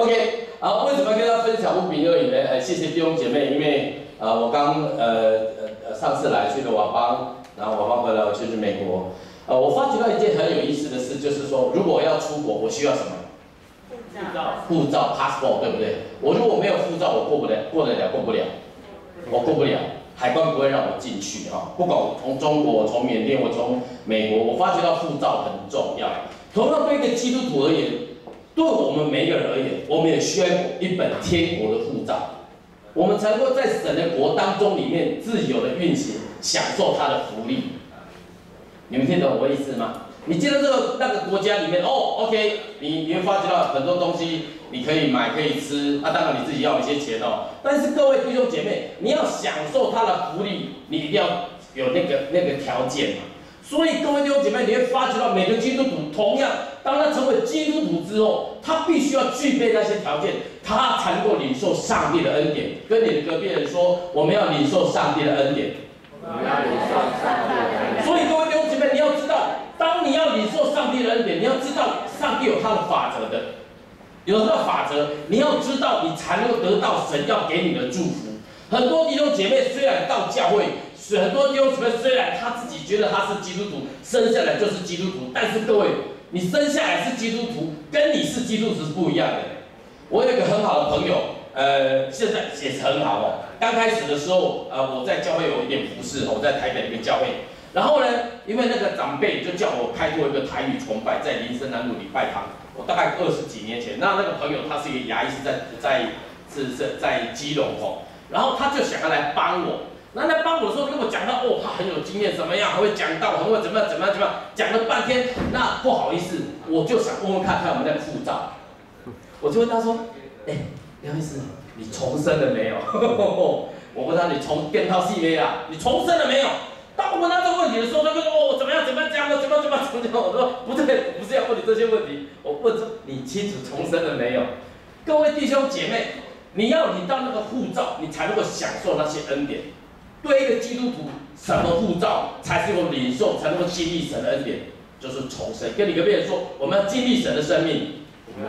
OK， 为什么跟大家分享5比2赢呢？谢谢弟兄姐妹，因为我刚上次来去了瓦邦，然后瓦邦回来我去美国，我发觉到一件很有意思的事，就是说如果要出国，我需要什么？护照 passport 对不对？我如果没有护照，我过得了？过不了？我过不了。海关不会让我进去哈，不管我从中国、我从缅甸、我从美国，我发觉到护照很重要。同样对一个基督徒而言，对我们每一个人而言，我们也需要一本天国的护照，我们才能够在神的国当中里面自由的运行，享受他的福利。你们听懂我的意思吗？你进到那个国家里面，OK， 你会发觉到很多东西你可以买可以吃，当然你自己要一些钱哦。但是各位弟兄姐妹，你要享受他的福利，你一定要有那个条件嘛。所以各位弟兄姐妹，你会发觉到每个基督徒同样，当他成为基督徒之后，他必须要具备那些条件，他才能够领受上帝的恩典。跟你的隔壁人说，我们要领受上帝的恩典。我们要领受上帝的恩典。所以各位弟兄姐妹，你要知道。当你要领受上帝的恩典，你要知道上帝有他的法则的，有他的法则，你要知道，你才能够得到神要给你的祝福。很多弟兄姐妹虽然到教会，很多弟兄姐妹虽然他自己觉得他是基督徒，生下来就是基督徒，但是各位，你生下来是基督徒，跟你是基督徒是不一样的。我有一个很好的朋友，现在也是很好哦。刚开始的时候，我在教会有一点服侍，我在台北的一个教会。然后呢，因为那个长辈就叫我开拓一个台语崇拜，在林森南路礼拜堂。我大概20几年前，那个朋友他是一个牙医，是在基隆哦。然后他就想要来帮我。那在帮我的时候，跟我讲到他很有经验，怎么样，很会讲道，很会怎么样，讲了半天。那不好意思，我就想问问看他有没有那个护照。我就问他说，梁医师，你重生了没有？我问他你电套戏没啦？你重生了没有？当我问他这个问题的时候，他就说怎么样，怎么样？我说不对，不是要问你这些问题，我问说你清楚重生了没有？各位弟兄姐妹，你要领到那个护照，你才能够享受那些恩典。对一个基督徒，什么护照才是有领受，才能够经历神的恩典，就是重生。跟你隔壁人说，我们要经历神的生命。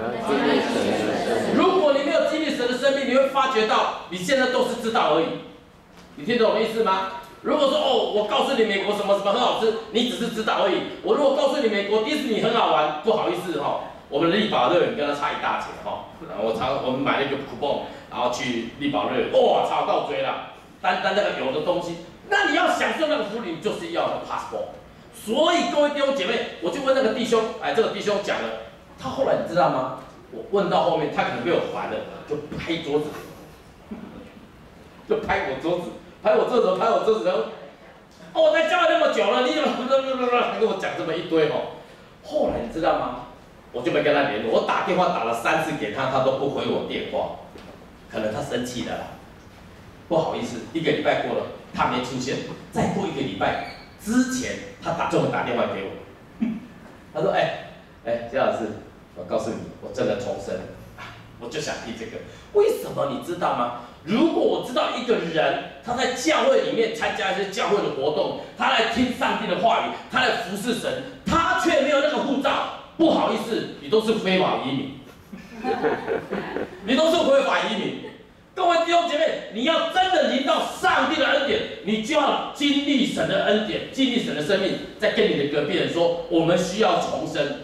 如果你没有经历神的生命，你会发觉到你现在都是知道而已。你听懂我的意思吗？如果说我告诉你美国什么什么很好吃，你只是知道而已。我如果告诉你美国迪士尼很好玩，不好意思我们的力宝乐园跟他差一大截我们买了一个 coupon， 然后去力宝乐园，差到追了。单那个有的东西，那你要享受那个福利，就是要有 passport。所以各位弟兄姐妹，我就问那个弟兄，这个弟兄讲了，他后来你知道吗？我问到后面，他可能被我烦了，就拍桌子，就拍我桌子。拍我桌子，然后我在教会那么久了，你怎么跟我讲这么一堆后来你知道吗？我就没跟他联络，我打电话打了3次给他，他都不回我电话，可能他生气了啦。不好意思，1个礼拜过了，他没出现，再过1个礼拜之前，他最后打电话给我，他说姜老师，我告诉你，我真的重生了，我就想听这个，为什么你知道吗？如果我知道一个人他在教会里面参加一些教会的活动，他来听上帝的话语，他来服侍神，他却没有那个护照，不好意思，你都是非法移民，你都是非法移民。各位弟兄姐妹，你要真的领到上帝的恩典，你就要经历神的恩典，经历神的生命。再跟你的隔壁人说，我们需要重生。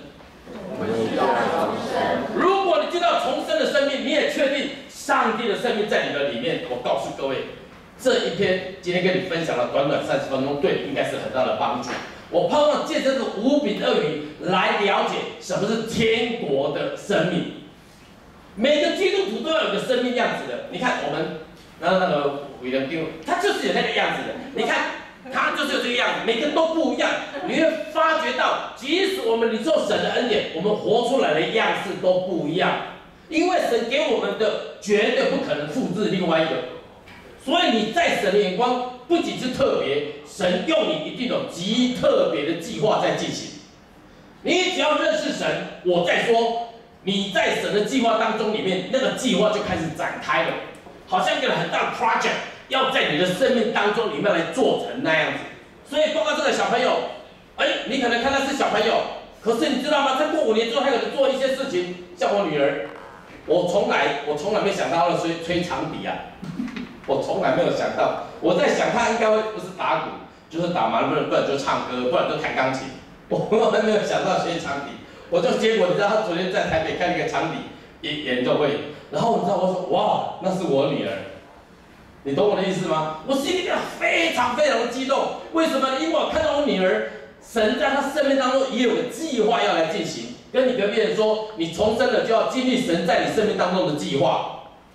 如果你知道重生的生命，你也确定上帝的生命在你的里面，我告诉各位，这一篇今天跟你分享了短短30分钟，对你应该是很大的帮助。我盼望借这个5比2语来了解什么是天国的生命。每个基督徒都要有个生命样子的。你看我们那个伟人弟兄，他就是有那个样子的。你看他就是有这个样子，每个人都不一样。你会发觉到，即使我们领受神的恩典，我们活出来的样式都不一样。因为神给我们的绝对不可能复制另外一个，所以你在神的眼光不仅是特别，神用你一定有极特别的计划在进行。你只要认识神，我再说，你在神的计划当中里面，那个计划就开始展开了，好像一个很大的 project 要在你的生命当中里面来做成那样子。所以包括这个小朋友，你可能看他是小朋友，可是你知道吗？再过5年之后，他可能做一些事情，像我女儿。 我从来没想到要吹长笛啊，我从来没有想到。我在想他应该会不是打鼓，就是打麻将，不然就唱歌，不然就弹钢琴。我还没有想到学长笛，结果你知道他昨天在台北开了一个长笛演奏会，然后你知道我说哇，那是我女儿，你懂我的意思吗？我心里面非常非常的激动，为什么？因为我看到我女儿，神在她生命当中也有个计划要来进行。跟你隔壁人说，你重生了就要经历神在你生命当中的计划。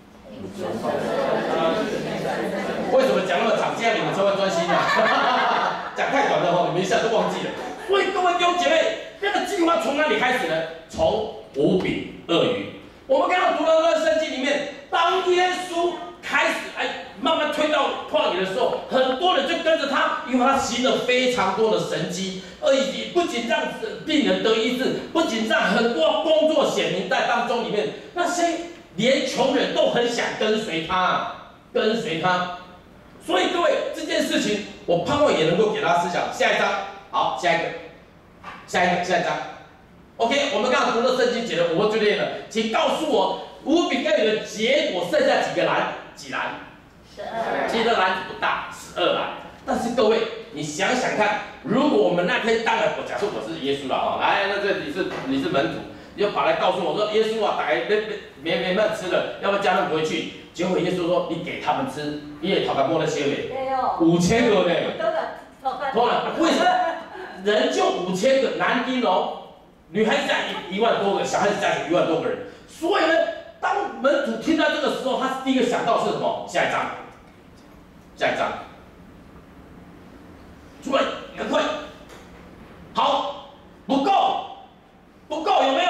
为什么讲那么长？这样你们才会专心啊！讲太短了后，你们一下就忘记了。所以各位弟兄姐妹，这个计划从哪里开始呢？从5饼2鱼。我们刚刚读到那个圣经里面，当耶稣开始慢慢推到旷野的时候，很多人就跟着他，因为他行了非常多的神迹，不仅让病人得医治，不仅让很多工作显明在当中里面，那些连穷人都很想跟随他。所以各位，这件事情我盼望也能够给他思想。下一章，好，下一章。OK， 我们刚刚读了圣经节了，我们就练了，请告诉我5饼2鱼的结果剩下几篮？几篮？12。其实篮子不大，12篮。但是各位，你想想看，如果我们那天当然，假设我是耶稣了啊，来，那这你是门徒，你就跑来告诉我说，耶稣啊，大家没饭吃了，要不叫他们回去。结果耶稣说，你给他们吃，你也讨他摸那些嘞，5000个呢。当然，为什么？人就5000个，男丁哦。女孩子加1万多个，小孩子加1万多个人，所以呢，当门徒听到这个时候，他第一个想到是什么？下一章，出来，赶快，好，不够，有没有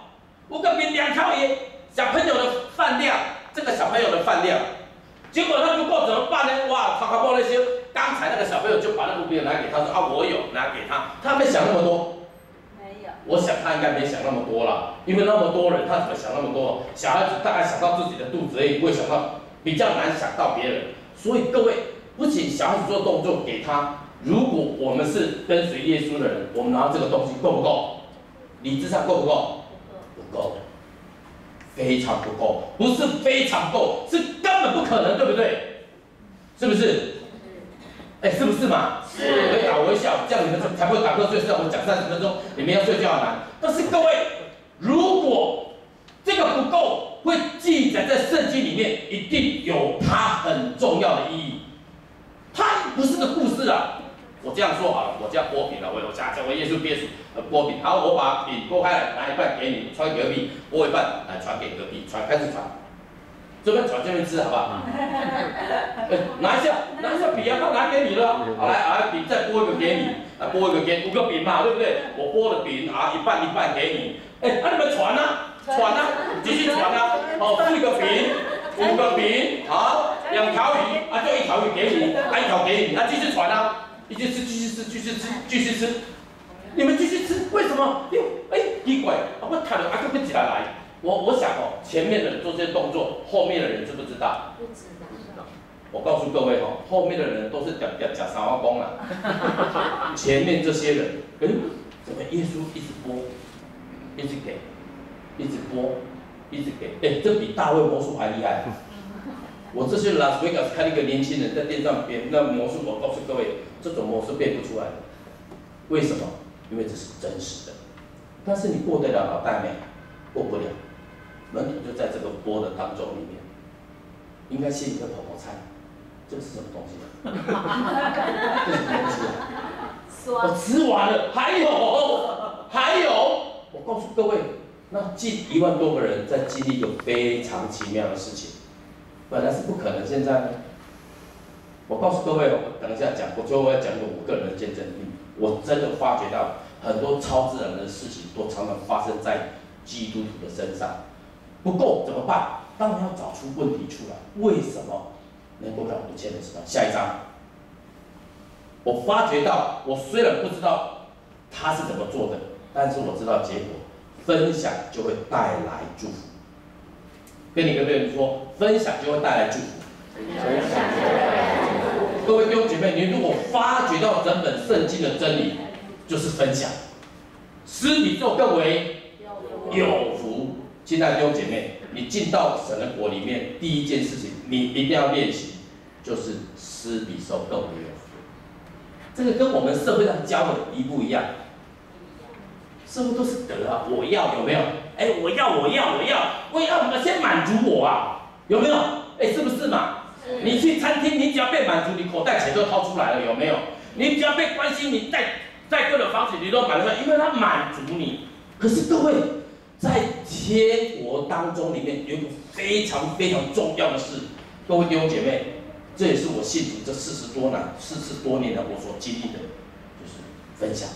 ？5个饼2条鱼，小朋友的饭量，这个小朋友的饭量，结果他不够怎么办呢？哇，他那些，刚才那个小朋友就把那5饼拿给他说啊，我有，拿给他，他没想那么多。我想他应该没想那么多啦，因为那么多人，他怎么想那么多？小孩子大概想到自己的肚子而已，不会想到比较难想到别人。所以各位，不仅小孩子做动作给他，如果我们是跟随耶稣的人，我们拿这个东西够不够？理智上够不够？不够，非常不够，不是非常够，是根本不可能，对不对？是不是？是不是嘛？是。可以打我一下，这样你们才不会打瞌睡。虽然我讲30分钟，你们要睡觉很难。但是各位，如果这个不够，会记载在圣经里面，一定有它很重要的意义。它不是个故事啊。我这样说好了，我这样剥饼了，我耶稣憋死剥饼。好，我把饼剥开来，拿一半给你，传隔壁，剥一半来传给隔壁，开始传。这边传这边吃好不好？拿一下笔啊，他拿给你了。好来，笔再剥一个给你，剥一个给5个饼嘛，对不对？我剥了饼一半给你。你们传啊，继续传啊。好，4个饼，5个饼，好，2条鱼就1条鱼给你，1条给你，继续传啊，继续吃。你们继续吃，为什么？奇怪，我看了跟起来。我想前面的人做这些动作，后面的人知不知道？不知道。我告诉各位后面的人都是假三花公啊。前面这些人，怎么耶稣一直播，一直给，一直播，一直给，这比大卫魔术还厉害。我这些拉斯维加斯看一个年轻人在电上编那魔术，我告诉各位，这种魔术变不出来的。为什么？因为这是真实的。但是你过得了脑袋没？过不了。门徒就在这个波的当中里面，应该心里会跑猜，这是什么东西？这是什么东西？我吃完了，还有，我告诉各位，那近1万多个人在经历一个非常奇妙的事情，本来是不可能，现在呢？我告诉各位，我等一下讲，最后我要讲我个人的见证力，我真的发觉到很多超自然的事情都常常发生在基督徒的身上。不够怎么办？当然要找出问题出来。为什么能够让5000人知道？下一章，我发觉到，我虽然不知道他是怎么做的，但是我知道结果，分享就会带来祝福。跟你跟别人说，分享就会带来祝福。各位弟兄姐妹，你如果发觉到整本圣经的真理，就是分享，施比受更为有福。 亲爱的弟兄姐妹，你进到神的国里面，第一件事情你一定要练习，就是施比受更为有福。这个跟我们社会上教的一不一样？社会都是得啊，我要有没有？哎，我要，先满足我啊，有没有？哎，是不是嘛？你去餐厅，你只要被满足，你口袋钱都掏出来了，有没有？你只要被关心，你再贵的房子你都买得出来，因为它满足你。可是各位，在天国当中里面有一个非常非常重要的事，各位弟兄姐妹，这也是我信主这40多年来我所经历的，就是分享。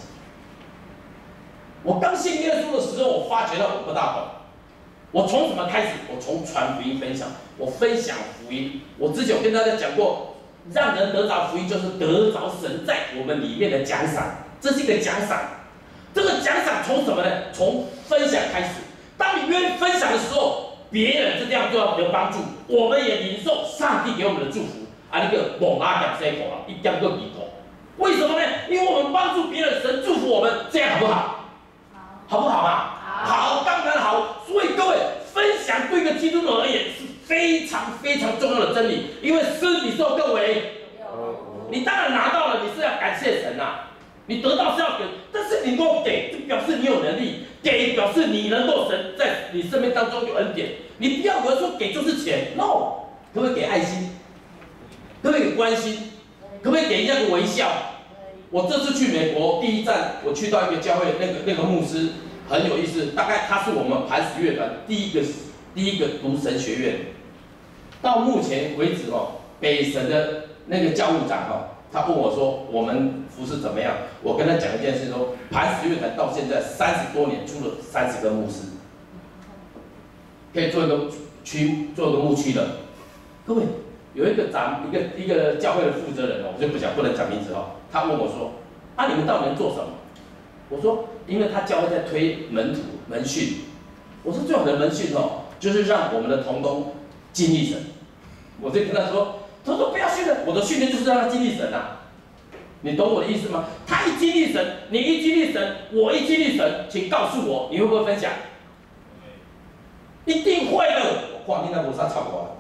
我刚信耶稣的时候，我发觉到我不大懂。我从什么开始？我从传福音分享，我分享福音。我之前有跟大家讲过，让人得着福音，就是得着神在我们里面的奖赏，这是一个奖赏。这个奖赏从什么呢？从分享开始。当你愿意分享的时候，别人这样就要得帮助，我们也领受上帝给我们的祝福。啊，那个猛啊讲这一口啊，一讲个一口。为什么呢？因为我们帮助别人，神祝福我们，这样好不好？好不好嘛？好，当然好。所以各位，分享对一个基督徒而言是非常非常重要的真理，因为施比受更为。你当然拿到了，你是要感谢神呐。你得到是要给，但是你能够给，就表示你有能力；给表示你能够神在你生命当中有恩典。你不要有人说给就是钱 ，no， 可不可以给爱心？可不可以给关心？可不可以给人家个微笑？我这次去美国第一站，我去到一个教会，那个牧师很有意思，大概他是我们磐石乐团第一个读神学院，到目前为止北神的那个教务长他问我说我们服侍怎么样？我跟他讲一件事说，磐石乐团到现在30多年出了30个牧师，可以做一个牧区的。各位有一个教会的负责人我就不能讲名字他问我说：“啊，你们到底能做什么？”我说：“因为他教会在推门徒门训。”我说：“最好的门训就是让我们的同工经历神。”我就跟他说：“他说不要训练，我的训练就是让他经历神啊。你懂我的意思吗？他一经历神，你一经历神，我一经历神，请告诉我，你会不会分享？一定会的。我看你那菩萨超过了。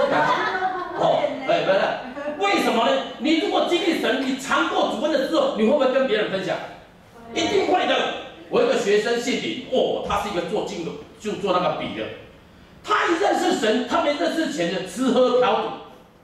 不是，为什么呢？你如果经历神，你尝过主恩的时候，你会不会跟别人分享？一定会的。我有个学生姓李，他是一个做金的，就做那个笔的。他一认识神，他没认识前的吃喝嫖赌。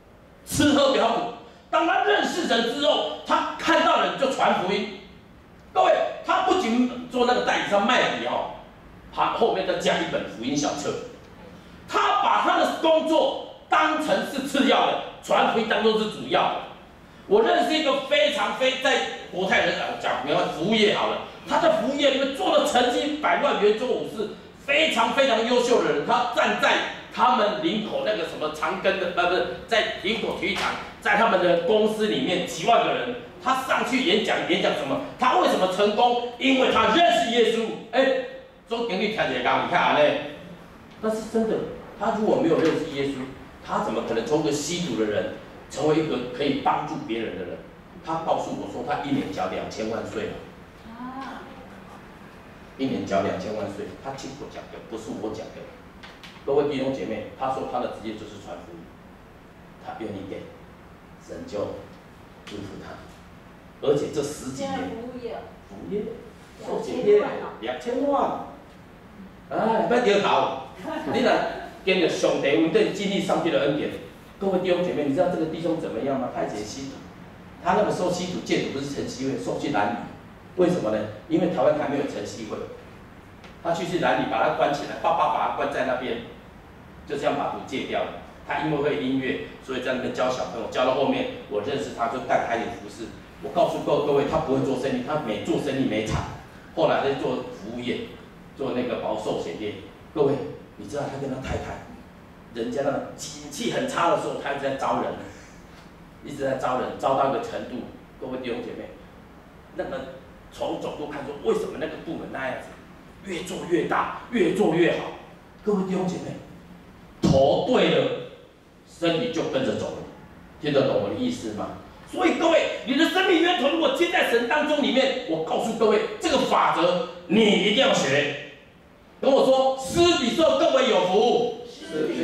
当他认识神之后，他看到人就传福音。各位，他不仅做那个代理商卖笔他后面再加一本福音小册。他把他的工作当成是次要的，传福音当作是主要的。我认识一个在国泰人讲服务业好了，他在服务业里面做了成绩100万元周5是非常非常优秀的人。他站在他们林口那个什么长庚的不是在林口体育场，在他们的公司里面几万个人，他上去演讲什么？他为什么成功？因为他认识耶稣。周经理听起来讲，你看那是真的。他如果没有认识耶稣，他怎么可能从一个吸毒的人成为一个可以帮助别人的人？他告诉我说，他1年交2000万税了。1年交2000万税，他亲口讲的，不是我讲的。各位弟兄姐妹，他说他的职业就是传福音，他愿意给，神就祝福他。而且这10几年，服务业，寿险业2000万，不要掉头，你若跟着上帝稳定经历上帝的恩典。各位弟兄姐妹，你知道这个弟兄怎么样吗？他以前吸毒，他那个时候吸毒戒毒不是晨曦会，送去兰屿，为什么呢？因为台湾还没有晨曦会，他去兰屿把他关起来，爸爸把他关在那边，就这样把毒戒掉了。他因为会音乐，所以在那边教小朋友，教到后面我认识他就带开始服侍。我告诉各位，他不会做生意，他没做生意没产，后来在做服务业，做那个保寿险业。各位，你知道他跟他太太，人家那个景气很差的时候，他一直在招人，招到一个程度。各位弟兄姐妹，那么从角度看说，为什么那个部门那样子，越做越大，越做越好？各位弟兄姐妹，头对了，身体就跟着走了，听得懂我的意思吗？所以各位，你的生命源头如果接在神当中里面，我告诉各位，这个法则你一定要学。跟我说，施比受更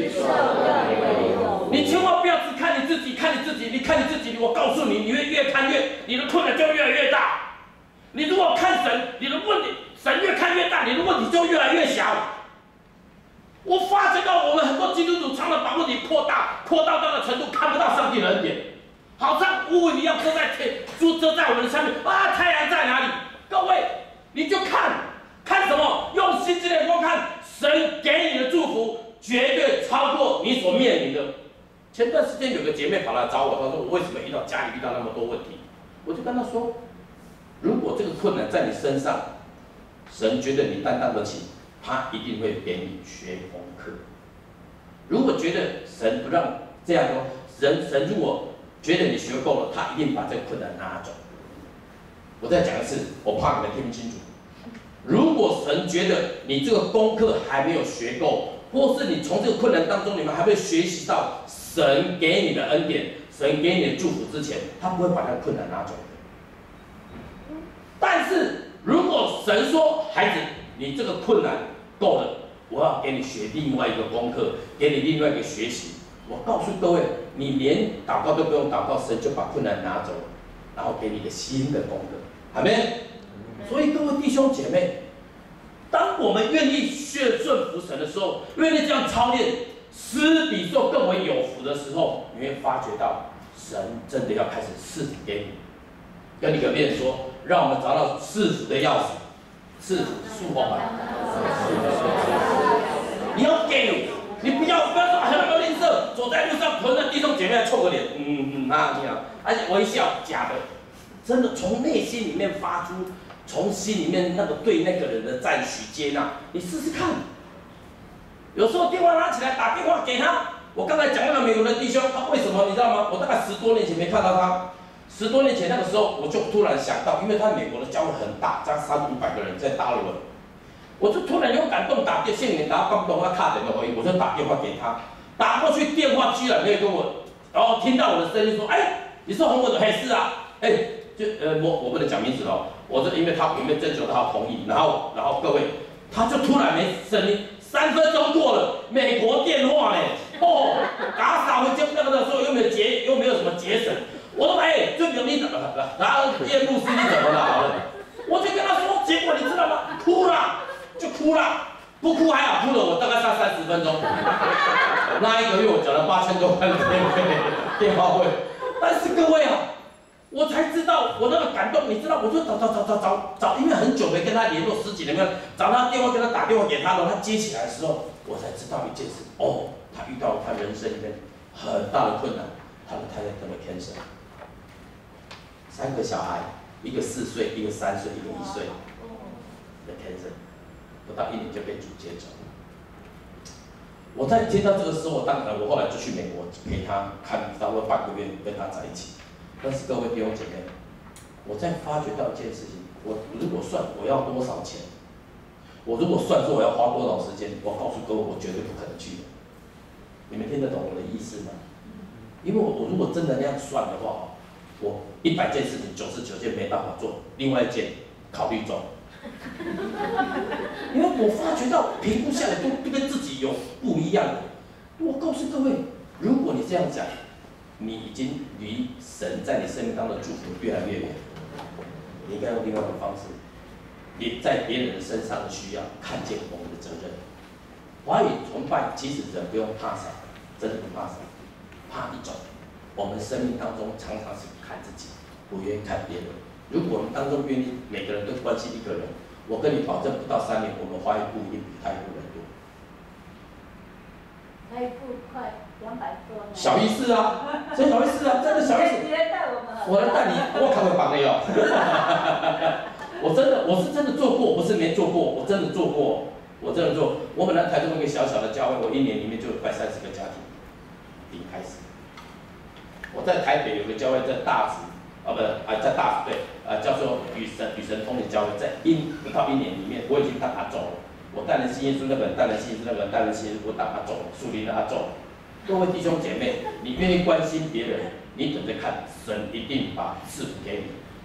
受更为有。 你千万不要只看你自己，看你自己，你看你自己，我告诉你，你会越看越，你的困难就越来越大。你如果看神，你的问题，神越看越大，你的问题就越来越小。我发觉到我们很多基督徒常常把问题扩大到那个程度，看不到上帝的恩典，好像乌云一样遮在我们的上面啊！太阳在哪里？各位，你就看什么？用心之眼光看，神给你的祝福绝对超过你所面临的。前段时间有个姐妹跑来找我，她说我为什么家里遇到那么多问题？我就跟她说，如果这个困难在你身上，神觉得你担当得起，他一定会给你学功课。如果觉得神不让这样说，神如果觉得你学够了，他一定把这个困难拿走。我再讲一次，我怕你们听不清楚。如果神觉得你这个功课还没有学够，或是你从这个困难当中你们还没有学习到神给你的恩典、神给你的祝福之前，他不会把那个困难拿走的。但是如果神说，孩子，你这个困难够了，我要给你学另外一个功课，给你另外一个学习。我告诉各位，你连祷告都不用祷告，神就把困难拿走了，然后给你一个新的功课。阿们。所以各位弟兄姐妹，当我们愿意顺服神的时候，愿意这样操练，施比受更为有福的时候，你会发觉到神真的要开始赐福给你。跟你隔壁人说，让我们找到赐福的钥匙。赐福束缚吧。你要给，你不要说很多吝啬，走在路上，旁边弟兄姐妹来凑个脸，你好，而且微笑，假的，真的从内心里面发出，从心里面那个对那个人的赞许接纳，你试试看。有时候电话拿起来打电话给他，我刚才讲那个美国的弟兄，他为什么你知道吗？我大概10多年前没看到他。10多年前那个时候，我就突然想到，因为他美国的教会很大，加300-500个人在大陆，我就突然有感动，现在打不动，他卡点的回应，我就打电话给他，打过去电话居然没有跟我，然后听到我的声音说，你是洪文的，是啊，我不能讲名字哦，我这因为他有没有征求他同意，然后各位，他就突然没声音，3分钟过了，美国电话呢，打扫回家那个时候又没有什么节省。我说最牛你怎么了？然后叶牧师你怎么了？好了，我就跟他说，结果你知道吗？哭了，就哭了，不哭还好，哭了我大概上30分钟。那一个月我缴了8000多块的电话费，但是各位啊，我才知道我那个感动，你知道，我就找，因为很久没跟他联络，10几年没有，找他电话跟他打电话给他了，他接起来的时候，我才知道一件事，他遇到了他人生里面很大的困难，他的太太得了 cancer。3个小孩，一个4岁，一个3岁，一个1岁的 cancer， 不到1年就被主接走。我在听到这个时候，当然我后来就去美国陪他看，差不多半个月跟他在一起。但是各位弟兄姐妹，我在发觉到一件事情，我如果算我要多少钱，我如果算说我要花多少时间，我告诉各位，我绝对不可能去的。你们听得懂我的意思吗？因为我如果真的那样算的话，我100件事情99件没办法做，另外1件考虑中。因为我发觉到评估下来都跟自己有不一样的。我告诉各位，如果你这样讲，你已经离神在你生命当中的祝福越来越远。你应该用另外一种方式，你在别人身上的需要看见我们的责任。华语崇拜其实人不用怕啥，真的不怕啥，怕一种。我们生命当中常常是看自己，不愿意看别人。如果我们当中愿意每个人都关心一个人，我跟你保证，不到3年，我们华语部一定比泰部人多。 泰部快200多呢。 小意思啊，真小意思啊，真的小意思。 你来带我们。 我来带你，我可会帮你哦。我是真的做过，不是没做过，我真的做过，我真的做。我本来台中一个小小的教会，我1年里面就有快30个家庭，零开始。我在台北有个教会在大直，在大直对，叫做与神同行教会，在不到1年里面，我已经当阿众了。我带人信耶稣那个人，带人信耶稣那个人，带人信耶稣，我当阿众，属灵的阿众。各位弟兄姐妹，你愿意关心别人，你等着看，神一定把赐福给你。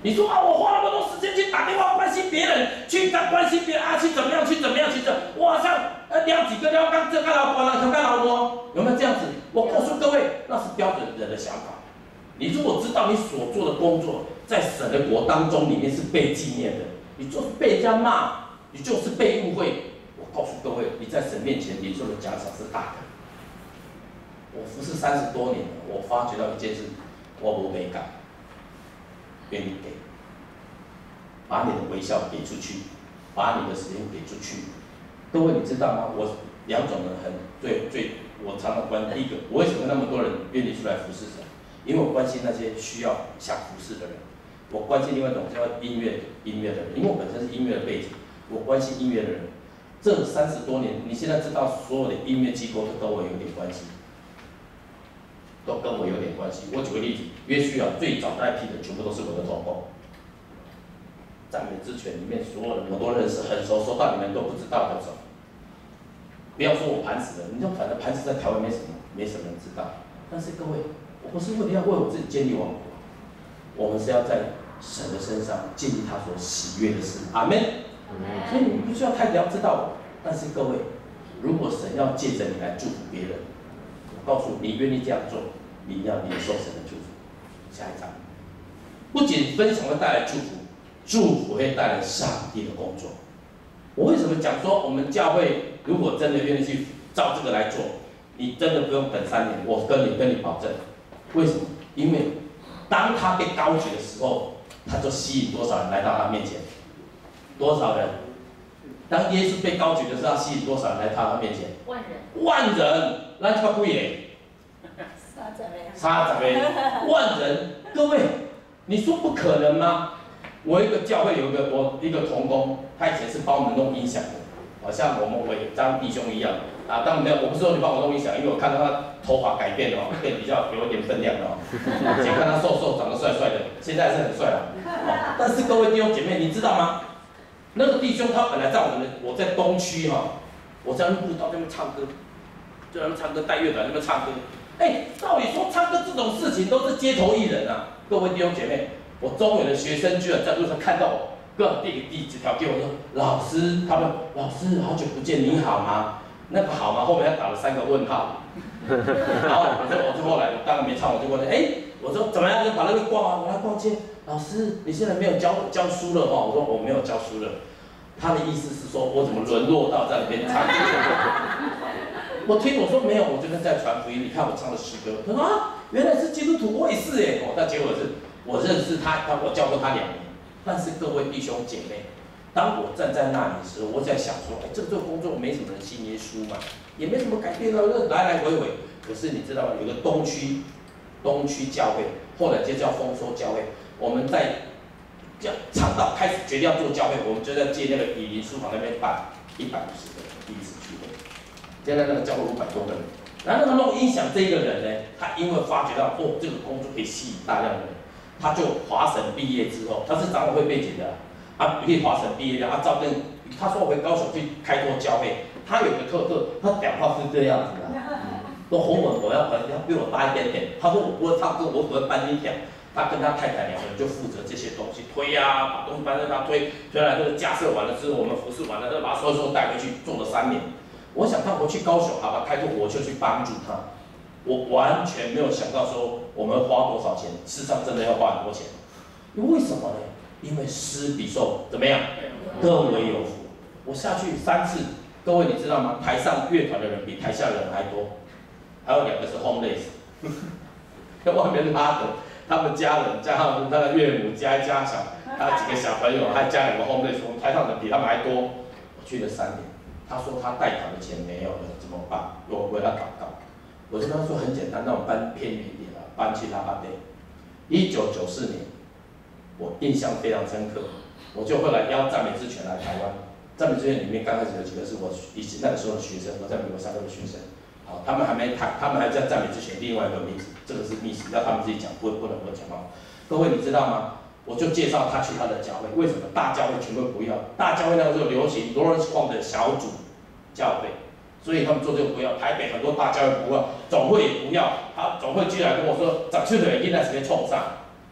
你说啊，我花那么多时间去打电话关心别人，去关心别人啊，去怎么样，去怎么样，去这，哇上撩几个撩刚这干老婆了，干老婆，有没有这样子？我告诉各位，那是标准人的想法。你如果知道你所做的工作在神的国当中里面是被纪念的，你就是被人家骂，你就是被误会。我告诉各位，你在神面前你做的奖赏是大的。我服侍30多年了，我发觉到一件事，我无美感，愿意给，把你的微笑给出去，把你的时间给出去。各位你知道吗？我两种人我常常关第一个，我为什么那么多人愿意出来服侍神？因为我关心那些需要想服侍的人。我关心另外一种叫音乐的人，因为我本身是音乐的背景，我关心音乐的人。这30多年，你现在知道所有的音乐机构都跟我有点关系。都跟我有点关系。我举个例子，约书亚最早代替的全部都是我的同工。赞美之泉里面所有人我都认识，很熟，熟到你们都不知道的熟。不要说我盘死了，你就反正盘死在台湾没什么人知道。但是各位，我不是为了要为我自己建立王国，我们是要在神的身上建立他所喜悦的事。阿门。所以你不需要太了知道我，但是各位，如果神要借着你来祝福别人，告诉你愿意这样做，你要领受神的祝福。下一章，不仅分享会带来祝福，祝福会带来上帝的工作。我为什么讲说我们教会如果真的愿意去照这个来做，你真的不用等3年，我跟你保证。为什么？因为当他被高举的时候，他就吸引多少人来到他面前？多少人？当耶稣被高举的时候，他吸引多少人来到他面前？万人，那叫贵耶。30个，万人，各位，你说不可能吗？我一个教会有一个同工，他以前是帮我们弄音响的，好像我们伟章弟兄一样啊。当然没有，我不是说你帮我弄音响，因为我看到他头发改变了，变比较有一点分量了。以前看他瘦瘦，长得帅帅的，现在还是很帅了。但是各位弟兄姐妹，你知道吗？那个弟兄他本来在我在东区我在步道那边唱歌，就在那边唱歌，带乐团那边唱歌。照理说唱歌这种事情都是街头艺人啊，各位弟兄姐妹，我中原的学生居然在路上看到我，个递纸条给我说，老师好久不见，你好吗？那个好吗？后面还打了3个问号。然后我就后来当然没唱，我就问我说怎么样？就把那个逛我来逛街。老师，你现在没有教书了我说我没有教书了。他的意思是说我怎么沦落到在那边唱歌？我说没有，我这边在传福音。你看我唱的诗歌。他说原来是基督徒，我也是但结果是我认识他，我教过他2年。但是各位弟兄姐妹，当我站在那里的时候，我在想说，这个工作没什么人信耶稣嘛，也没什么改变来回。可是你知道吗？有个东区教会，后来就叫丰收教会。我们在唱到开始决定要做教会，我们就在借那个以林书房那边办150个第一次聚会。现在那个教会500多个人。然后那个弄音响这一个人呢，他因为发觉到这个工作可以吸引大量的人，他就华神毕业之后，他是长老会背景的可以华神毕业的，照跟他说我回高雄去开拓教会，他有个特色，他讲话是这样子的，说洪文我要比我大一点点，他说我不会唱歌，我只会搬音响。他跟他太太2个人就负责这些东西推把东西搬让他推来这个架设完了之后，我们服侍完了，再把所有带回去做了3年。我想他回去高雄开拓，我就去帮助他。我完全没有想到说我们花多少钱，事实上真的要花很多钱。为什么呢？因为施比受怎么样更为有福。我下去3次，各位你知道吗？台上乐团的人比台下的人还多，还有2个是 homeless， 在外面拉的。他们家人加上他的岳母加他几个小朋友，还加2个 homeless， 我们台上的比他们还多。我去了3年，他说他贷款的钱没有了，怎么办？我为他祷告，我就跟他说很简单，让我搬偏远一点搬去拉巴堆。1994年，我印象非常深刻，我就后来邀赞美之泉来台湾。赞美之泉里面刚开始有几个是我以前那个时候的学生，我在美国上课的学生。他们还没谈，他们还在赞美之前，另外一个名字，这个是秘史，要他们自己讲，不能我讲各位你知道吗？我就介绍他去他的教会，为什么大教会全部不要？大教会那个时候流行Lawrence Wong的小组教会，所以他们做这个不要。台北很多大教会不要，总会也不要。总会居然跟我说，长出的囡仔是被冲上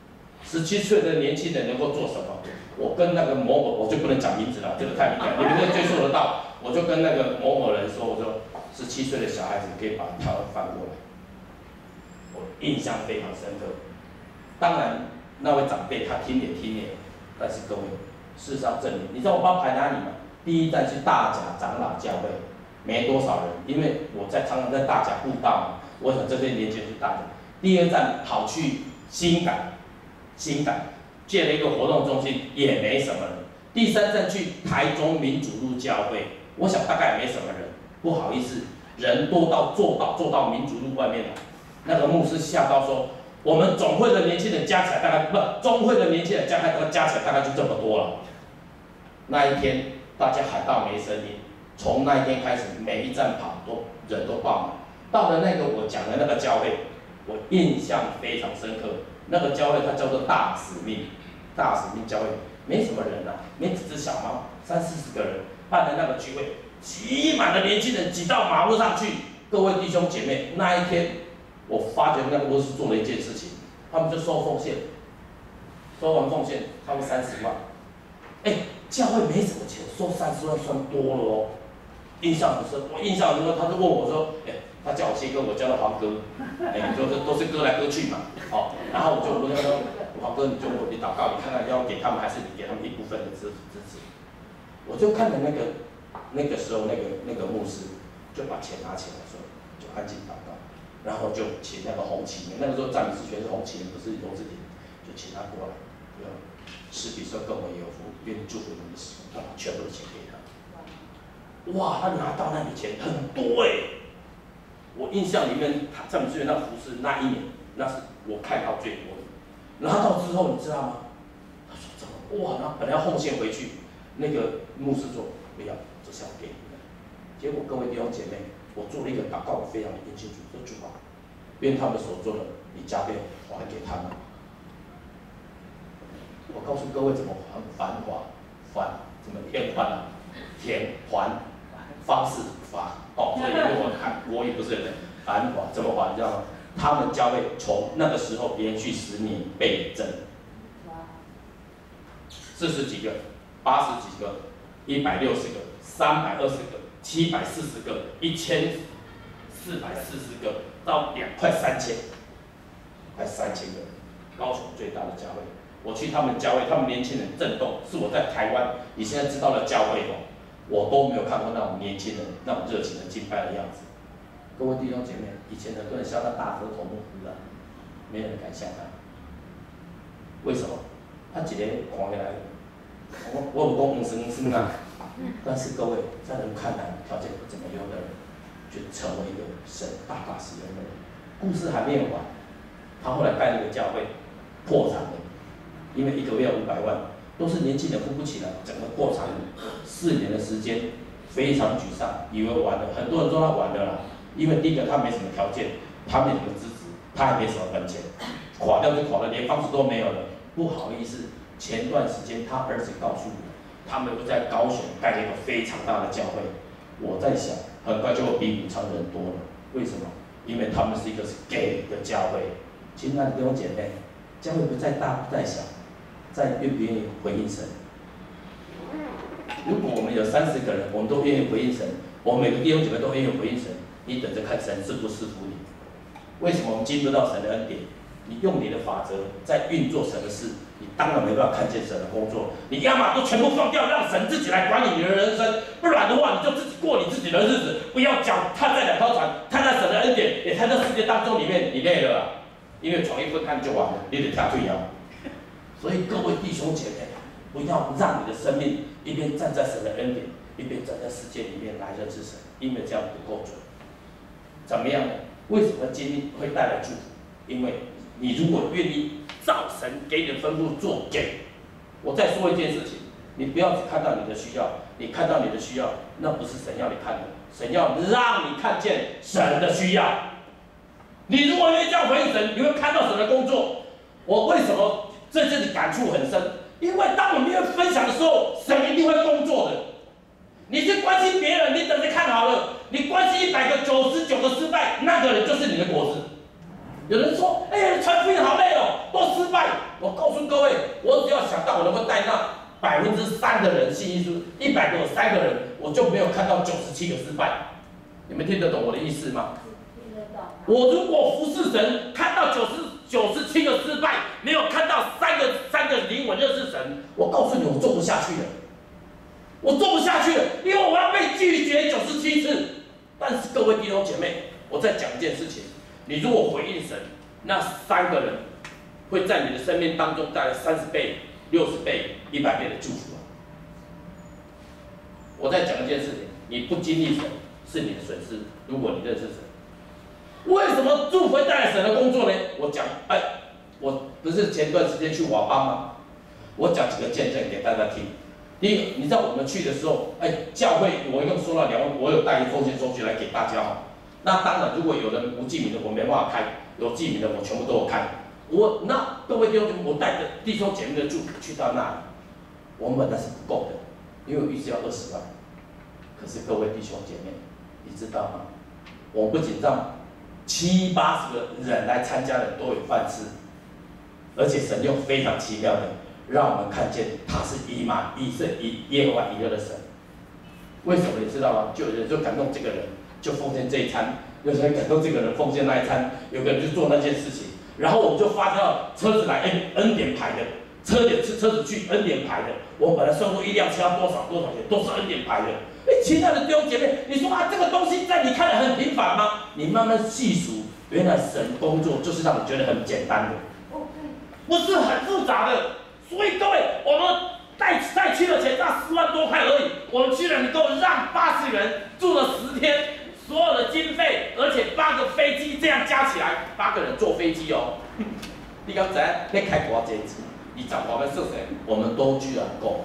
17岁的年轻人能够做什么？我跟那个某某，我就不能讲名字了，这个太敏感，你们都追溯得到。我就跟那个某某人说，我说17岁的小孩子可以把台湾翻过来，我印象非常深刻。当然，那位长辈他听也，但是各位，事实上证明，你知道我帮排哪里吗？第一站去大甲长老教会，没多少人，因为我常常在大甲布道嘛，我想这些年轻人去大甲。第二站跑去新港建了一个活动中心，也没什么人。第三站去台中民主路教会，我想大概也没什么人。不好意思，人多到坐到民主路外面来。那个牧师吓到说，我们总会的年轻人加起来大概中会的年轻人加起来大概就这么多了。那一天大家喊到没声音，从那一天开始，每一站跑人都爆满。到了那个我讲的那个教会，我印象非常深刻。那个教会它叫做大使命教会，没什么人啊，没几只小猫，30-40个人办的那个聚会，挤满了年轻人，挤到马路上去。各位弟兄姐妹，那一天我发觉那个牧师做了一件事情，他们就收奉献，收完奉献差不多30万。教会没什么钱，收30万算多了哦。印象很深，我印象很深，他就问我说，他叫我谢哥，我叫他黄哥，就是都是哥来哥去嘛，然后我就问他说，黄哥，你祷告，你看看要给他们还是你给他们一部分的支持？我就看着那个时候那个牧师就把钱拿起来说，就安静祷告，然后就请那个红旗人，那个时候赞美诗全是红旗人，不是游志廷，就请他过来，施比受更为有福，愿意祝福你的使用，把全部的钱给他。哇，他拿到那笔钱很多我印象里面，他赞美诗那服饰那一年，那是我看到最多的。拿到之后，你知道吗？他说怎么哇？那本来要奉献回去，那个牧师说不要，这是要给你们。结果各位弟兄姐妹，我做了一个祷告，我非常的清楚，说主啊，愿他们所做的，你加倍还给他们。我告诉各位怎么还怎么填还啊？填还方式还所以如果国语不是很繁华，怎么还？你知道吗？他们教会从那个时候连续10年倍增，40几个、80几个、160个、320个、740个、1440个，到快3000，快3000个，高雄最大的教会。我去他们教会，他们年轻人震动，是我在台湾，你现在知道了教会我都没有看过那种年轻人那种热情的敬拜的样子。各位弟兄姐妹，以前很多人笑他大舌头目夫人，没人敢笑他。为什么？他一个看起来，我不讲生啊，但是各位在人看来条件不怎么优的人，就成为一个神大使用的人。故事还没有完，他后来盖那个教会破产了，因为1个月要500万。都是年轻人付不起来，整个破产4年的时间，非常沮丧，以为完了。很多人说他完了啦，因为第一个他没什么条件，他没什么资质，他也没什么本钱，垮掉就垮了，连房子都没有了。不好意思，前段时间他儿子告诉我，他们会在高雄盖了一个非常大的教会。我在想，很快就会比武昌人多了。为什么？因为他们是一个给的教会。亲爱的弟兄姐妹，教会不在大不在小。在愿不愿意回应神？如果我们有30个人，我们都愿意回应神，我们每个弟兄姐妹都愿意回应神，你等着看神是不是服你。为什么我们经不到神的恩典？你用你的法则在运作神的事，你当然没办法看见神的工作。你要么都全部放掉，让神自己来管理你的人生，不然的话，你就自己过你自己的日子，不要脚踏在2条船，踏在神的恩典，也踏在世界当中里面，你累了啊，因为船一分开就完了，你得跳最摇。所以各位弟兄姐妹，不要让你的生命一边站在神的恩典，一边站在世界里面来认识神，因为这样不够准。怎么样呢？为什么经历会带来祝福？因为你如果愿意照神给你的吩咐做给。我再说一件事情，你不要只看到你的需要，你看到你的需要，那不是神要你看的，神要让你看见神的需要。你如果愿意这样回应神，你会看到神的工作。我为什么？在这里感触很深，因为当我们愿意分享的时候，神一定会工作的。你去关心别人，你等着看好了。你关心100个，99个失败，那个人就是你的果子。有人说：“传福音好累哦，都失败。”我告诉各位，我只要想到我能够带那3%的人信耶稣，100个有3个人，我就没有看到97个失败。你们听得懂我的意思吗？ 听得懂。 我如果服侍神，看到97个失败，没有看到三个灵魂认识神，我告诉你，我做不下去了。我做不下去了，因为我要被拒绝97次。但是各位弟兄姐妹，我再讲一件事情：你如果回应神，那3个人会在你的生命当中带来30倍、60倍、100倍的祝福。我再讲一件事情：你不经历神是你的损失。如果你认识神，为什么祝福会带来神的工作呢？我讲，我不是前段时间去瓦邦吗？我讲几个见证给大家听。第一个，你知道我们去的时候，教会我一共收了2万，我有带奉献收据来给大家哈。那当然，如果有人不记名的，我没办法开；有记名的，我全部都有开。那各位弟兄姐妹，我带着弟兄姐妹的祝福去到那里，我们本来是不够的，因为我预计要20万。可是各位弟兄姐妹，你知道吗？我不仅让70、80个人来参加的都有饭吃，而且神用非常奇妙的。让我们看见他是以色耶和华以勒的神。为什么你知道吗？就有人就感动这个人，就奉献这一餐；有人感动这个人，奉献那一餐；有个人就做那件事情。然后我们就发到车子来，恩典牌的车子去恩典牌的。我们本来算过1辆车要多少钱，都是恩典牌的。亲爱的弟兄姐妹，你说这个东西在你看来很平凡吗？你慢慢细数，原来神工作就是让你觉得很简单的，不是很复杂的。所以各位，我们再去的钱差4万多块而已，我们居然能够让80人住了10天，所有的经费，而且8个飞机这样加起来，8个人坐飞机哦。你刚才在开多少节机？20万是谁？我们都居然够，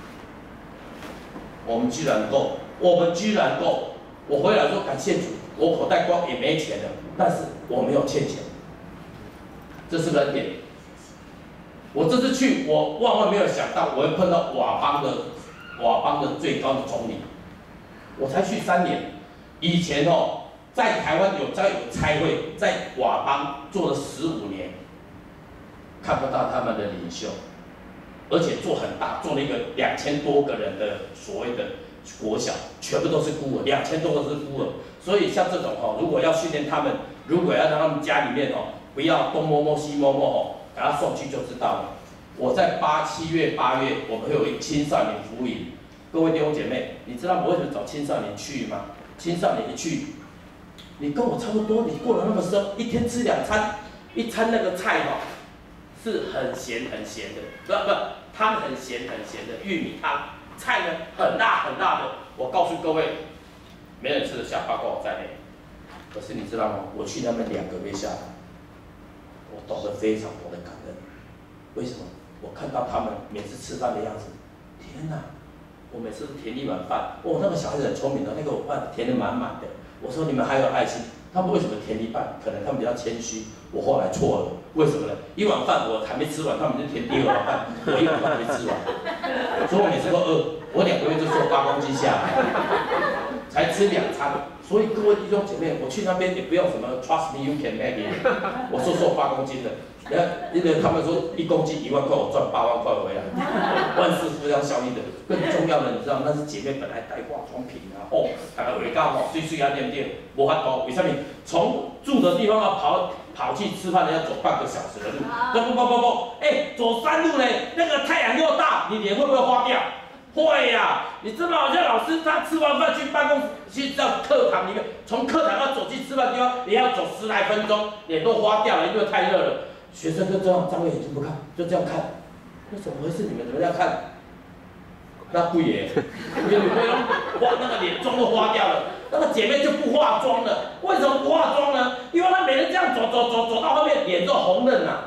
我们居然够。我回来说感谢主，我口袋光也没钱了，但是我没有欠钱，这是恩典。我这次去，我万万没有想到我会碰到瓦邦的最高的总理。我才去3年，以前在台湾有差会，在瓦邦做了15年，看不到他们的领袖，而且做很大，做了一个2000多个人的所谓的国小，全部都是孤儿，2000多个是孤儿。所以像这种如果要训练他们，如果要让他们家里面不要东摸摸西摸摸把他送去就知道了。我在7月、8月，我们会有一青少年服务营。各位弟兄姐妹，你知道我为什么找青少年去吗？青少年一去，你跟我差不多，你过得那么深，一天吃2餐，一餐那个菜是很咸的，不，汤很咸的玉米汤，菜呢很辣的。我告诉各位，没人吃得下，包括我在内。可是你知道吗？我去那边2个月下来，我懂得非常多的感恩。为什么？我看到他们每次吃饭的样子，天哪！我每次都填一碗饭，那个小孩子很聪明的，那个饭填得满满的。我说你们还有爱心，他们为什么填一半？可能他们比较谦虚。我后来错了，为什么呢？一碗饭我还没吃完，他们就填第2碗饭，我1碗饭没吃完，所以我每次都饿。我2个月就瘦8公斤下来，才吃2餐。所以各位弟兄姐妹，我去那边也不要什么 trust me you can make it， 我瘦8公斤的。因为他们说1公斤1万块，我赚8万块回来，万事互相效益的。更重要的，你知道那是姐妹本来带化妆品大家回家水对对，无法度。为什么？从住的地方要跑去吃饭的要走半个小时的路，不，走山路呢，那个太阳又大，你脸会不会花掉？会呀，你知道，好像老师他吃完饭去办公室去到课堂里面，从课堂要走去吃饭的地方，也要走10来分钟，脸都花掉了，因为太热了。学生就这样张着眼睛不看，就这样看，那怎么回事？你们怎么这样看？那不也，因为那个脸妆都花掉了，那个姐妹就不化妆了。为什么不化妆呢？因为她每天这样走到后面，脸都红润呐。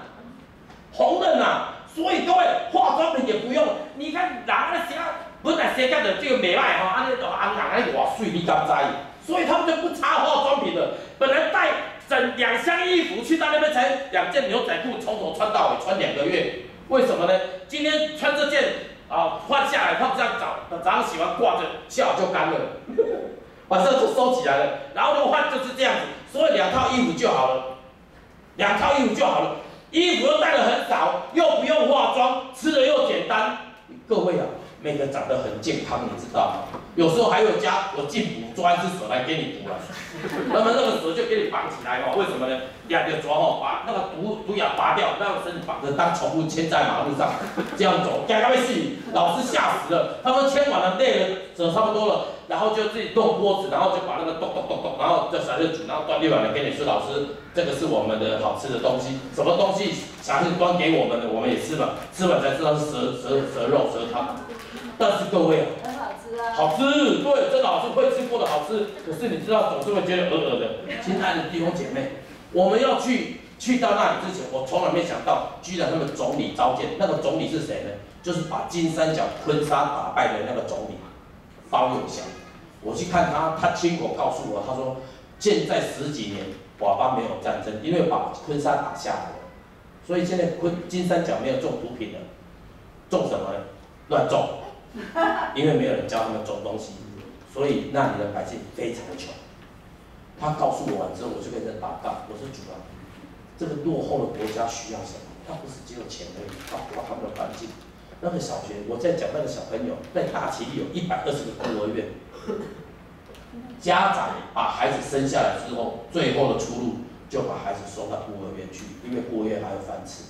所以各位化妆品也不用，你看人那些本来生得就袂歹安尼就红人偌水，你敢知？所以他们就不擦化妆品了。本来带整2箱衣服去到那边才2件牛仔裤，从头穿到尾，穿2个月。为什么呢？今天穿这件换下来，他们这样早上洗完挂着，下午就干了，晚上就收起来了。然后换就是这样子，所以2套衣服就好了， 衣服又带的很少，又不用化妆，吃的又简单。各位啊，每个长得很健康，你知道吗？有时候还有进补，抓一只蛇来给你补了，那么那个蛇就给你绑起来哦。为什么呢？两个抓哦，把那个毒牙拔掉，让身体绑着当宠物牵在马路上，这样走，赶快死！老师吓死了。他说牵完了累了，走差不多了，然后就自己弄锅子，然后就把那个咚，然后就下去煮，然后端600人给你说，老师这个是我们的好吃的东西，什么东西想是端给我们的，我们也吃了，吃完才知道是蛇肉蛇汤。但是各位啊， 很好吃啊， 好吃，对，真的好吃，会吃过的好吃。可是你知道，总是会觉得恶的。亲爱的弟兄姐妹，我们要去到那里之前，我从来没想到，居然他们总理召见，那个总理是谁呢？就是把金三角坤沙打败的那个总理包永祥。我去看他，他亲口告诉我，他说现在10几年佤邦没有战争，因为把坤沙打下来了，所以现在金三角没有种毒品了，种什么呢？乱种。因为没有人教他们种东西，所以那里的百姓非常的穷。他告诉我完之后，我就跟人祷告，我说主啊，这个落后的国家需要什么？他不是只有钱而已，包括他们的环境。那个小学，我在讲那个小朋友，在大齐里有120个孤儿院，家长把孩子生下来之后，最后的出路就把孩子送到孤儿院去，因为孤儿院还有饭吃。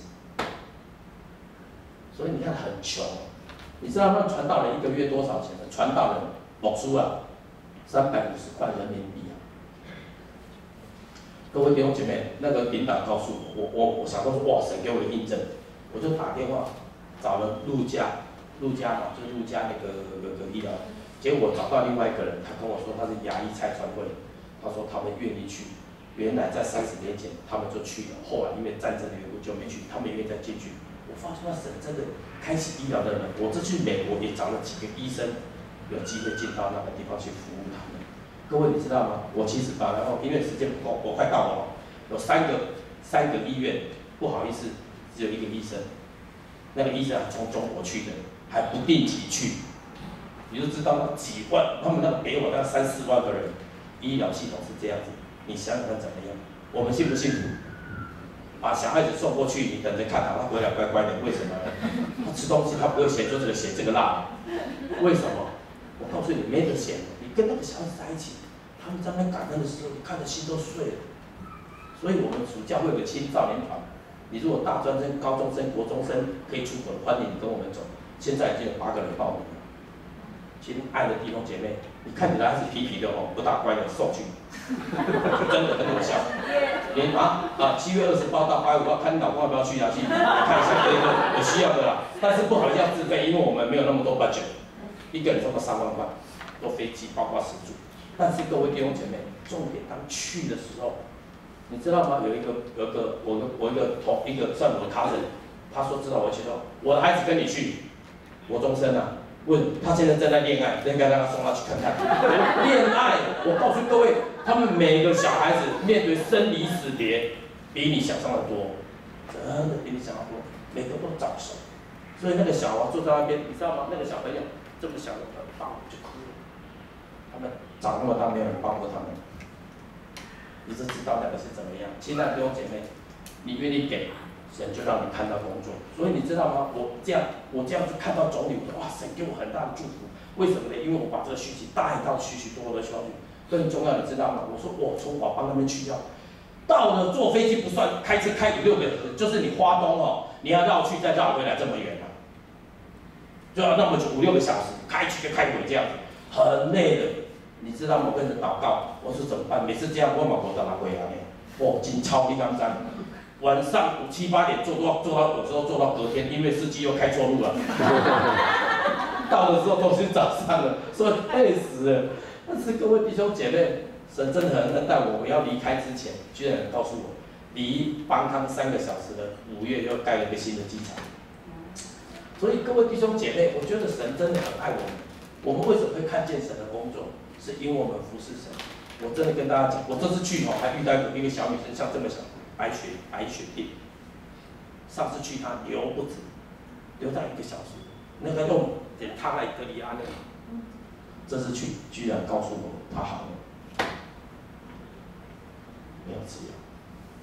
所以你看很穷。你知道他们传道人1个月多少钱呢？传道人某书啊，350块人民币啊。各位弟兄姐妹，那个领导告诉我想说哇，神给我的印证，我就打电话找了陆家嘛，就是陆家那个医疗，结果我找到另外一个人，他跟我说他是牙医蔡传会，他说他们愿意去，原来在30年前他们就去了，后来因为战争的缘故就没去，他们愿意再进去。我发现神真的开启医疗的门，我这去美国也找了几个医生，有机会进到那个地方去服务他们。各位你知道吗？我78，然后因为时间不够，我快到了哦，有3个医院，不好意思，只有1个医生，那个医生还从中国去的，还不定期去，你就知道那几万，他们那个给我那3、4万个人，医疗系统是这样子，你想想看怎么样？我们幸不幸福？把小孩子送过去，你等着看他回来乖乖的。为什么呢？他吃东西他不会写这个写这个辣，为什么？我告诉你，没得写。你跟那个小孩子在一起，他们在那感恩的时候，你看着心都碎了。所以我们暑假会有个青少年团，你如果大专生、高中生、国中生可以出国，欢迎你跟我们走。现在已经有8个人报名了。亲爱的弟兄姐妹，你看你的孩子皮皮的哦，不大乖的，送去，真的很有效。7月28到8月5号，看你老公要不要去啊？去看一下有需要的啦。但是不好意思要自费，因为我们没有那么多 budget， 1个人差不多3万块，坐飞机包括食住。但是各位弟兄姐妹，重点当去的时候，你知道吗？有一个算我的卡人，他说知道我去了，我的孩子跟你去，国中生啊。问他现在正在恋爱，应该让他送他去看看。恋爱，我告诉各位，他们每个小孩子面对生离死别，比你想象的多，真的比你想象多，每个都早熟。所以那个小娃坐在那边，你知道吗？那个小朋友这么小的抱就哭了，他们长那么大没有人抱过他们，你就知道那个是怎么样。亲爱的弟兄姐妹，你愿意给？神就让你看到工作，所以你知道吗？我这样子看到总理，我说哇，神给我很大的祝福。为什么呢？因为我把这个讯息带到许多的消息。更重要，你知道吗？我说我从佤邦那边去到了坐飞机不算，开车开5、6个小时，就是你花东哦，你要绕去再绕回来这么远啊，就要那么久5、6个小时，开去就开回这样子，很累的。你知道吗？我跟着祷告，我说怎么办？每次这样我嘛无得拿回来呢，哦，真超你敢知？晚上7、8点坐到有时候坐到隔天，因为司机又开错路了。到的时候都是早上了，所以累死了。但是各位弟兄姐妹，神真的很恩待我。我要离开之前，居然告诉我，离邦康3个小时的5月又盖了一个新的机场。所以各位弟兄姐妹，我觉得神真的很爱我们。我们为什么会看见神的工作？是因为我们服侍神。我真的跟大家讲，我这次去还遇到一个小女生，像这么小。白血病，上次去他流不止，流到1个小时，那个用点汤来隔离啊那个，这次去居然告诉我他好了，没有吃药，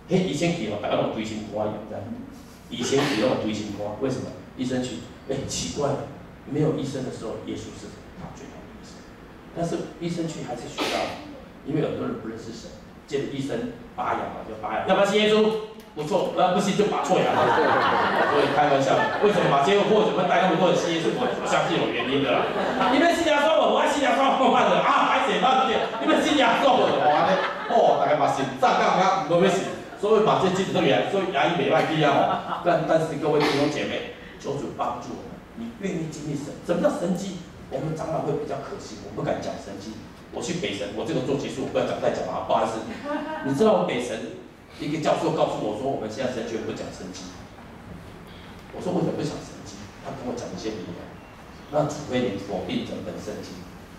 嘿，医生去哦，大家拢堆心肝，你知道？以前去拢堆心肝，为什么？医生去，奇怪了，没有医生的时候，耶稣是他最好的医生。但是医生去还是学到，因为很多人不认识神，接着医生拔牙嘛就拔牙，要不要信耶稣？不错，不信就拔错牙。所以开玩笑，为什么马街或者会带那么多人信耶稣？我相信有原因的啦。你们信牙刷，我爱信牙刷，慢慢的啊，白写慢点，你们信牙刷，我安尼，大家嘛信，早讲啊，无要信。所以把这镜子都来，所以牙医没卖一样。但是各位弟兄姐妹，求主帮助我们，你愿意经历神？什么叫神迹？我们长老会比较可惜，我不敢讲神迹。我去北神，我这个做结束，我不要再讲了，不好意思。你知道我北神一个教授告诉我说，我们现在神学不讲神迹。我说为什么不讲神迹？他跟我讲一些理由。那除非你否定整本圣经。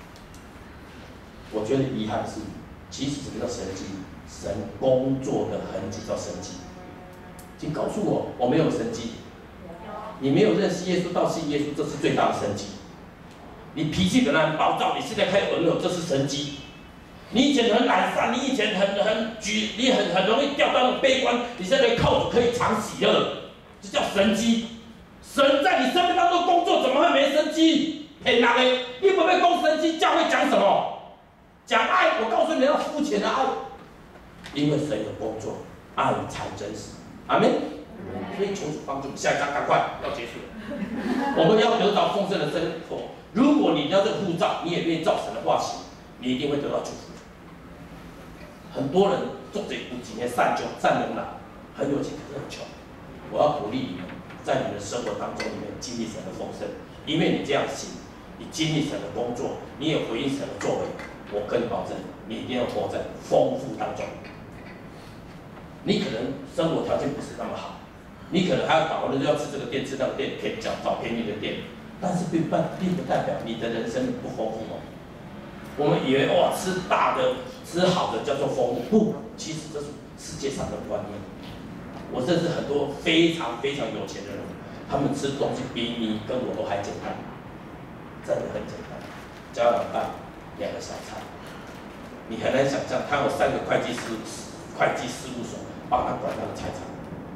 我觉得遗憾是，其实什么叫神迹？神工作的痕迹叫神迹。请告诉我，我没有神迹。你没有认识耶稣到信耶稣，这是最大的神迹。你脾气本来很暴躁，你现在开始温柔，这是神迹。你以前很懒散，你以前你很容易掉到那种悲观，你现在靠主可以常喜乐，这叫神迹。神在你生命当中工作，怎么会没神迹？骗人的！你不被讲神迹，教会讲什么？讲爱，我告诉你要肤浅的爱，因为神有工作，爱才真实。阿门。所以求主帮助，下一章赶快要结束了。我们要得到丰盛的生活。如果你要这个护照，你也愿意照神的话行，你一定会得到祝福。很多人做这有几年善良啦，很有钱可是很穷。我要鼓励你们，在你们的生活当中里面经历神的丰盛，因为你这样行，你经历神的工作，你也回应神的作为，我跟你保证，你一定要活在丰富当中。你可能生活条件不是那么好，你可能还要搞的要吃这个店吃那个店，找便宜的店，但是并不代表你的人生不丰富哦。我们以为哇，吃大的、吃好的叫做丰富，不，其实这是世界上的观念。我认识很多非常非常有钱的人，他们吃东西比你跟我都还简单，真的很简单，加两饭，2个小菜，你很难想象，他有3个会计事务所帮他管他的财产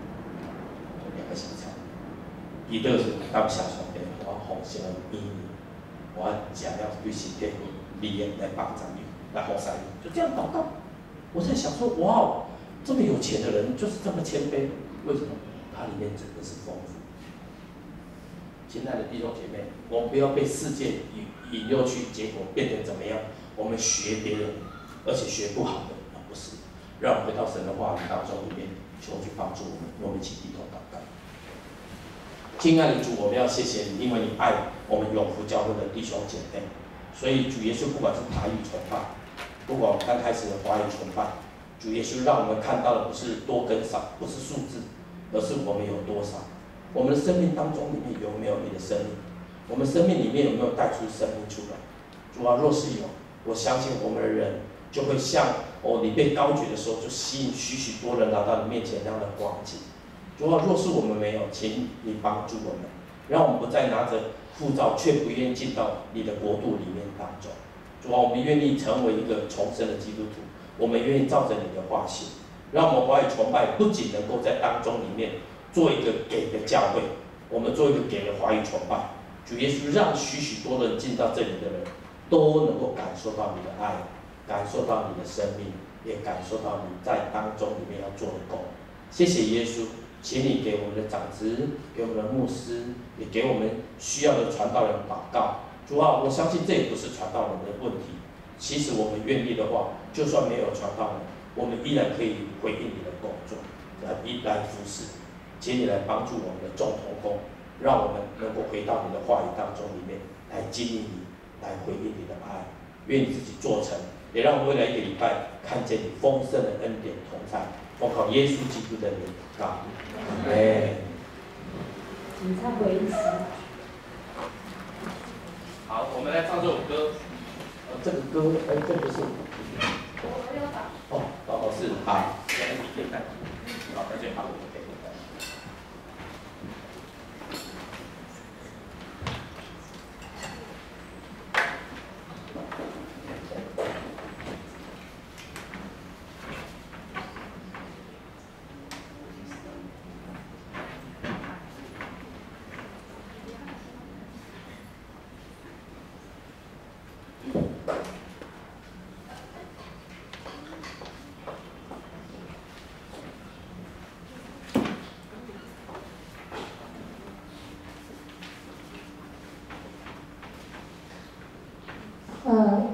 ，2个小菜，伊倒是感谢上帝，我奉献了1年，我食了对身体好，2年来帮助你，来服侍你，就这样祷告。我在想说，哇，这么有钱的人就是这么谦卑，为什么？他里面真的是丰富。亲爱的弟兄姐妹，我们不要被世界引诱去，结果变成怎么样？我们学别人，而且学不好的，不是。让我们回到神的话语当中里面，求去帮助我们。我们一起低头祷告。亲爱的主，我们要谢谢你，因为你爱我们永福教会的弟兄姐妹。所以主耶稣不管是台语崇拜，不管我们刚开始的华语崇拜，主耶稣让我们看到的不是多跟少，不是数字，而是我们有多少。我们的生命当中里面有没有你的生命？我们生命里面有没有带出生命出来？主啊，若是有，我相信我们的人就会像你被高举的时候，就吸引许许多人来到你面前那样的光景。主啊，若是我们没有，请你帮助我们，让我们不再拿着护照却不愿意进到你的国度里面当中。主啊，我们愿意成为一个重生的基督徒，我们愿意照着你的话行，让我们华语崇拜不仅能够在当中里面做一个给的教会，我们做一个给的华语崇拜。主耶稣，让许许多人进到这里的人都能够感受到你的爱，感受到你的生命，也感受到你在当中里面要做的工。谢谢耶稣，请你给我们的长子，给我们的牧师，也给我们需要的传道人祷告。主啊，我相信这也不是传道人的问题。其实我们愿意的话，就算没有传道人，我们依然可以回应你的工作，来服侍。请你来帮助我们的众同工，让我们能够回到你的话语当中里面来经历你，来回应你的爱。愿你自己做成，也让我们未来1个礼拜看见你丰盛的恩典同在。奉靠耶稣基督的名，阿门。 你才回应时。 好，我们来唱这首歌。这个歌，这不是。 我有打。 是好，你可以带。好，而且好，我可以带。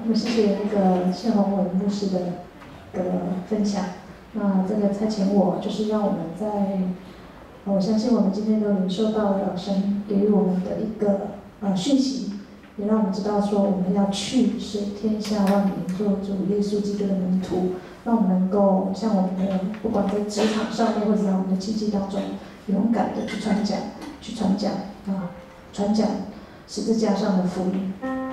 我们谢谢那个谢宏伟牧师的分享。那这个差遣我，就是让我们在，我相信我们今天都领受到了神给予我们的一个讯息，也让我们知道说我们要去使天下万民做主耶稣基督的门徒，让我们能够像我们的不管在职场上面或者在我们的经济当中，勇敢的去传讲十字架上的福音。